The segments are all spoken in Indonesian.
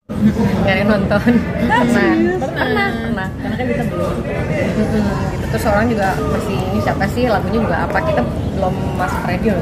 Nggak ada yang nonton. Pernah. Karena kan kita belum. Gitu. Terus orang juga masih ini siapa sih, lagunya juga apa, kita belum masuk radio.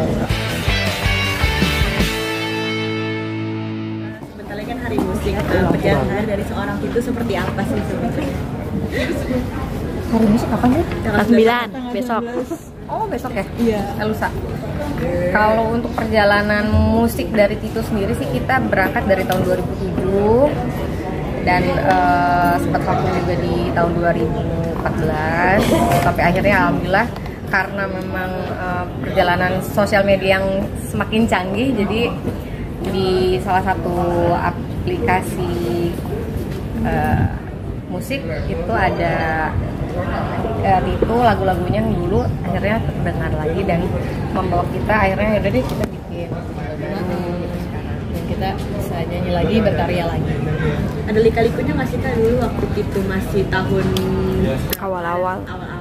Sebentar lagi kan hari musik. Perjalanan dari seorang itu seperti apa sih sebenarnya? Hari musik kapan sih? Tanggal 9 besok. Oh besok ya? Iya. Lusa. Kalau untuk perjalanan musik dari Tito sendiri sih, kita berangkat dari tahun 2007 dan sempat vakum juga di tahun 2014 sampai akhirnya alhamdulillah karena memang perjalanan sosial media yang semakin canggih, jadi di salah satu aplikasi musik itu ada Tito, lagu-lagunya yang dulu akhirnya terdengar lagi dan membawa kita akhirnya udah deh kita bikin Dan kita bisa nyanyi lagi, berkarya lagi. Ada lika-likunya nggak sih Kak dulu waktu itu masih tahun Awal-awal.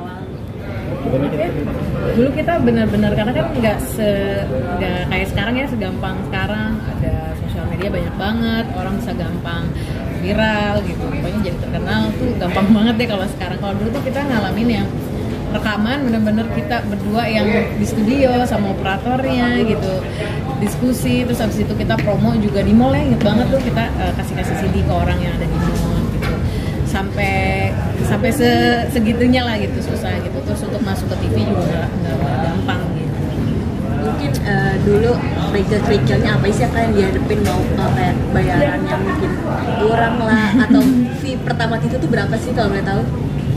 Dulu kita benar-benar karena kan nggak kayak sekarang ya, segampang sekarang ada sosial media banyak banget, orang bisa gampang viral gitu, pokoknya jadi terkenal tuh gampang banget deh kalau sekarang. Kalau dulu tuh kita ngalamin yang rekaman bener-bener kita berdua yang di studio sama operatornya gitu, diskusi, terus habis itu kita promo juga di mall ya, inget banget tuh kita kasih CD ke orang yang ada di mall gitu, sampai segitunya lah gitu, susah gitu. Terus untuk masuk ke TV juga nggak gampang gitu. Mungkin dulu kerikil-kerikilnya apa sih yang dihadapin, mau kayak bayarannya mungkin kurang lah, atau fee pertama itu tuh berapa sih kalau boleh tahu?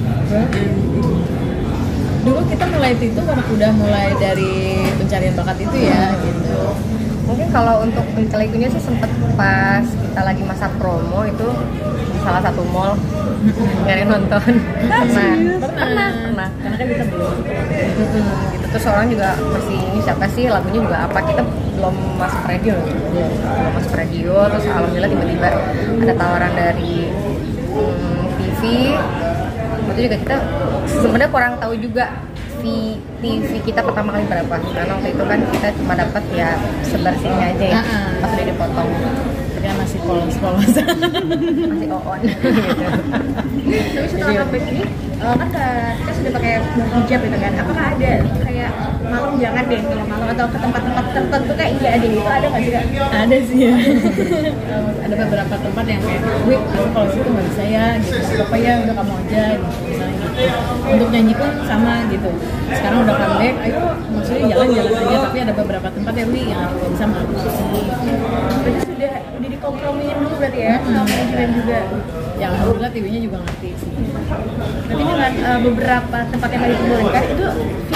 Dulu kita mulai itu karena udah mulai dari pencarian bakat itu ya gitu. Mungkin kalau untuk lika-likunya sih sempet pas kita lagi masa promo itu di salah satu mall nggak ada yang nonton. Pernah. Karena kan kita belum. Gitu. Terus orang juga masih ini siapa sih, lagunya juga apa, kita belum masuk radio. Belum masuk radio, terus alhamdulillah tiba-tiba ada tawaran dari TV. Itu juga kita sebenarnya kurang tahu juga TV kita pertama kali berapa, karena waktu itu kan kita cuma dapat ya sebersihnya aja ya, pas udah dipotong Dia masih polos-polos. masih on gitu. Tapi setelah comeback ini kan kita sudah pakai hijab gitu kan, apakah ada kayak malam jangan deh kalau malam atau ke tempat-tempat tertentu kayak iya deh gitu, ada nggak sih Kak? Ada sih ya. Ada beberapa tempat yang kayak, wih aku kalau situ nggak bisa ya gitu, apa ya udah kamu aja gitu, misalnya gitu. Untuk nyanyi pun sama gitu, sekarang udah comeback, ayo maksudnya jalan-jalan aja, tapi ada beberapa tempat ya wih yang aku nggak bisa malu. Berarti sudah dikompromiin dulu berarti ya, sama manajemen juga. Ya alhamdulillah TV-nya juga ngerti sih. Berarti dengan beberapa tempat yang tadi dibolehkan itu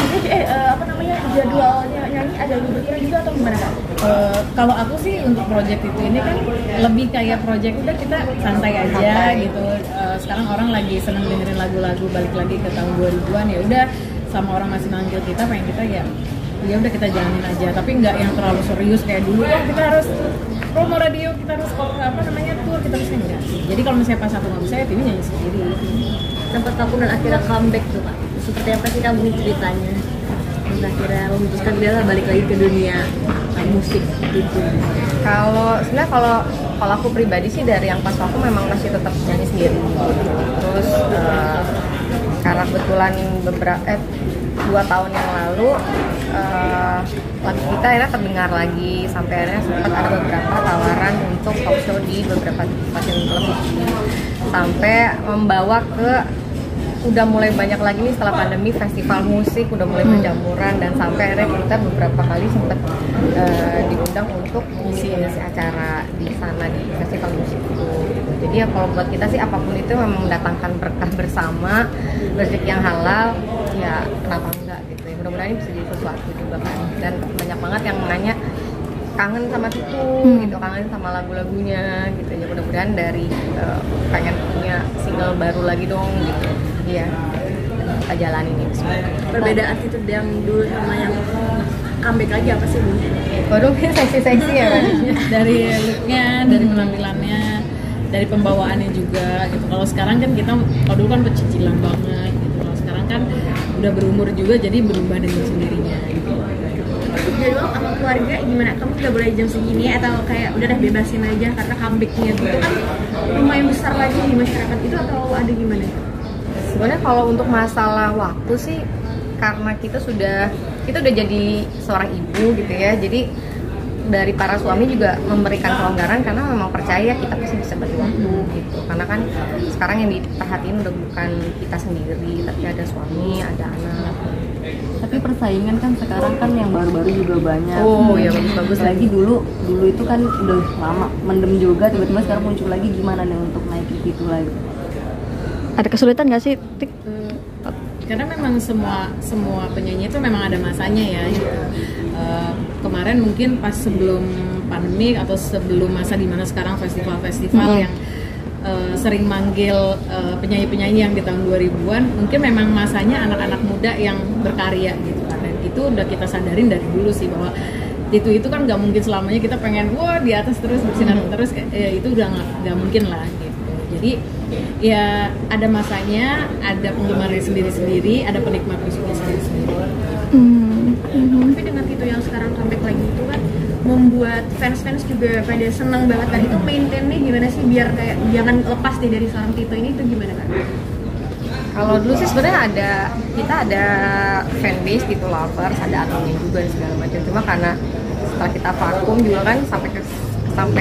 jadwalnya nyanyi ada berkira juga atau gimana Kak? Kalau aku sih untuk project itu ini kan lebih kayak project udah kita santai aja gitu. Sekarang orang lagi seneng dengerin lagu-lagu balik lagi ke tahun 2000-an, ya udah sama orang masih manggil kita, pengen kita ya udah kita jalanin aja, tapi nggak yang terlalu serius kayak dulu ya kita harus promo radio, kita harus tour, kita harus enggak. Jadi kalau misalnya pas aku nggak bisa ya TV nyanyi sendiri. Sempat vakum dan akhirnya comeback tuh Kak. Seperti apa sih kamu ceritanya? Dan akhirnya memutuskan dia lah balik lagi ke dunia musik gitu. Sebenarnya kalau aku pribadi sih dari yang pas aku memang masih tetap nyanyi sendiri. Terus karena kebetulan 2 tahun yang lalu lagu kita akhirnya terdengar lagi, sampai akhirnya sempat ada beberapa tawaran untuk talk show di beberapa stasiun televisi, sampai membawa ke udah mulai banyak lagi nih setelah pandemi, festival musik udah mulai berjamuran, dan sampai akhirnya kita beberapa kali sempat diundang untuk ngisi acara di sana di festival musik itu. Jadi ya kalau buat kita sih apapun itu memang mendatangkan berkah bersama, rezeki yang halal, ya kenapa enggak gitu ya. Mudah-mudahan ini bisa jadi sesuatu juga kan. Dan banyak banget yang nanya kangen sama Tito gitu, kangen sama lagu-lagunya gitu ya. Mudah-mudahan dari pengen punya single baru lagi dong gitu. Iya, kita jalanin ini semua. Perbedaan itu yang dulu sama yang comeback lagi apa sih Bu? Waduh, seksi-seksi ya kan. Dari looknya, dari penampilannya, dari pembawaannya juga gitu. Kalau sekarang kan kita, kalau dulu kan pecicilan banget gitu. Kalau sekarang kan udah berumur juga, jadi berubah dengan sendirinya gitu. jadwal sama keluarga gimana? Kamu nggak boleh jam segini atau kayak udah deh bebasin aja karena comebacknya itu kan lumayan besar lagi di masyarakat itu atau ada gimana? Sebenarnya kalau untuk masalah waktu sih karena kita udah jadi seorang ibu gitu ya, jadi dari para suami juga memberikan kelonggaran karena memang percaya kita pasti bisa bagi waktu gitu. Karena kan sekarang yang diperhatiin udah bukan kita sendiri, tapi ada suami, ada anak. Tapi persaingan kan sekarang kan yang baru-baru juga banyak. Oh ya, bagus-bagus lagi dulu itu kan udah lama mendem juga, tiba-tiba sekarang muncul lagi, gimana nih untuk naik itu lagi? Ada kesulitan nggak sih, Tik? Karena memang semua penyanyi itu memang ada masanya ya gitu. Kemarin mungkin pas sebelum pandemi atau sebelum masa dimana sekarang festival-festival yang sering manggil penyanyi-penyanyi yang di tahun 2000-an, mungkin memang masanya anak-anak muda yang berkarya gitu kan. Dan itu udah kita sadarin dari dulu sih bahwa itu kan nggak mungkin selamanya kita pengen wah di atas terus bersinar terus, itu udah nggak mungkin lah gitu. Jadi ya ada masanya, ada penggemarnya sendiri-sendiri, ada penikmat musiknya sendiri-sendiri. Tapi dengan Tito yang sekarang comeback lagi itu kan membuat fans-fans juga pada seneng banget kan. Itu maintainnya gimana sih biar kayak jangan lepas deh dari seorang Tito ini, itu gimana kan? Kalau dulu sih sebenarnya kita ada fanbase Tito lovers, ada adminnya juga dan segala macam. Cuma karena setelah kita vakum juga kan sampai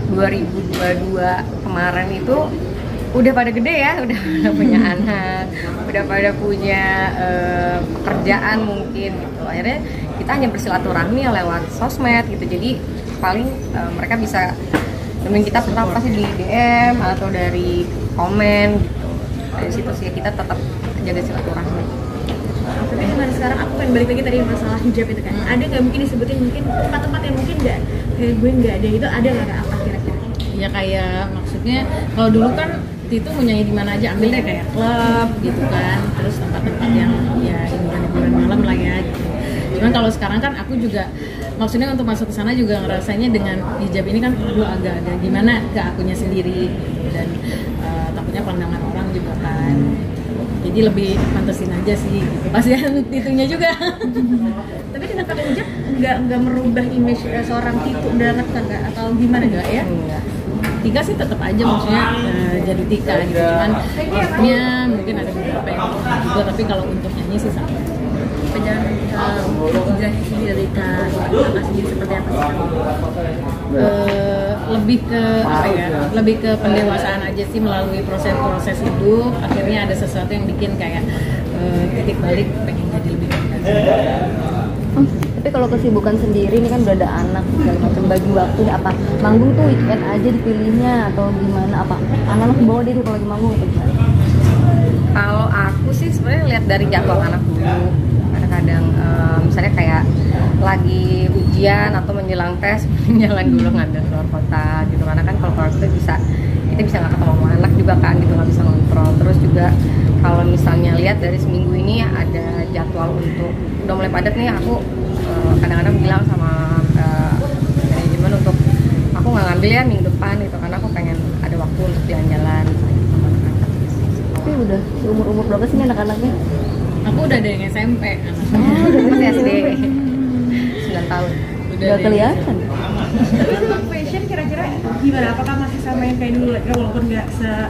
2022 kemarin itu udah pada gede ya, udah punya anak, udah pada punya pekerjaan mungkin gitu. Akhirnya kita hanya bersilaturahmi lewat sosmed gitu. Jadi paling mereka bisa nemuin kita pertama pasti di DM atau dari komen gitu. Dari situ sih kita tetap jaga silaturahmi. Tapi gimana sekarang, aku pengen balik lagi tadi masalah hijab itu kan. Ada nggak mungkin disebutin mungkin tempat-tempat yang mungkin nggak kayak gue nggak ada itu, ada nggak apa kira-kira? Ya kayak maksudnya kalau dulu kan itu menyanyi di mana aja, ambil deh kayak klub gitu kan, terus tempat-tempat yang ya hiburan malam lah ya gitu. Cuman kalau sekarang kan aku juga maksudnya untuk masuk ke sana juga ngerasanya dengan hijab ini kan agak gimana ke akunya sendiri gitu. Dan takutnya pandangan orang juga kan. Jadi lebih pantesin aja sih gitu. Pasian itunya juga. Tapi dengan pakai hijab nggak merubah image seorang Tito banget kan nggak? Atau gimana nggak ya? Tika sih tetap aja maksudnya jadi Tika gitu. Cuman maksudnya mungkin ada beberapa yang juga, tapi kalau untuk nyanyi sih sama. Perjalanan hijrahnya sendiri dari Kak sendiri seperti apa sih? Lebih ke pendewasaan aja sih, melalui proses hidup akhirnya ada sesuatu yang bikin kayak titik balik pengen jadi lebih baik. Tapi kalau kesibukan sendiri ini kan udah ada anak segala macam, bagi waktu apa manggung tuh weekend aja dipilihnya atau gimana, apa anak-anak bawa dia tuh kalau lagi manggung atau gimana? Kalau aku sih sebenarnya lihat dari jadwal anak dulu. Kadang-kadang misalnya kayak lagi ujian atau menjelang tes jangan dulu ngambil keluar kota gitu, karena kan kalau keluar kota kita bisa nggak ketemu sama anak juga kan gitu, nggak bisa ngontrol. Terus juga kalau misalnya lihat dari seminggu ini ada jadwal untuk udah mulai padat nih, aku kadang-kadang bilang sama manajemen untuk aku nggak ngambil ya minggu depan gitu, karena aku pengen ada waktu untuk jalan-jalan sama anak-anak. Tapi udah umur berapa sih anak-anaknya? Aku udah ada yang SMP anaknya. Masih SD 9 tahun. Udah kelihatan. Tapi untuk fashion kira-kira gimana? Apakah masih sama yang kayak dulu? Ya, walaupun nggak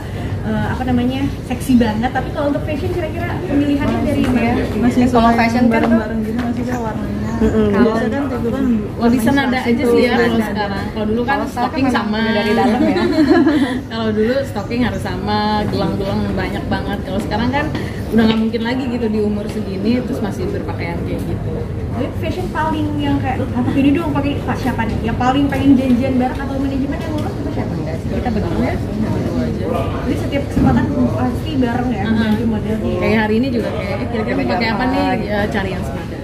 seksi banget, tapi kalau untuk fashion kira-kira pemilihannya dari mana? Masih kalau fashion kan bareng-bareng gitu masih kan warnanya. Kalau Kan Tito kan Lebih senada aja sih ya kalau sekarang. Kalau dulu kan stocking sama dari dalam ya. Kalau dulu stocking harus sama, gelang-gelang banyak banget. Kalau sekarang kan udah nggak mungkin lagi gitu di umur segini terus masih berpakaian kayak gitu. Tapi fashion paling yang kayak pakai ini dong, pakai pas siapa nih? Yang paling pengen janjian bareng atau manajemen yang ngurus itu siapa? Enggak sih, kita berdua ya. Jadi setiap kesempatan pasti bareng ya ganti modelnya. Kayak hari ini juga kayak kira-kira mau pakai apa nih? Ya cari yang senada.